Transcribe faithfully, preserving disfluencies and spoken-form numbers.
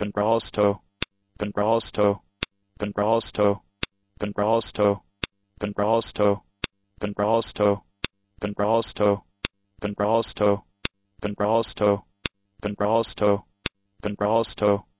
contrapposto, contrapposto, contrapposto, contrapposto, contrapposto, contrapposto, contrapposto, contrapposto, contrapposto, contrapposto, contrapposto,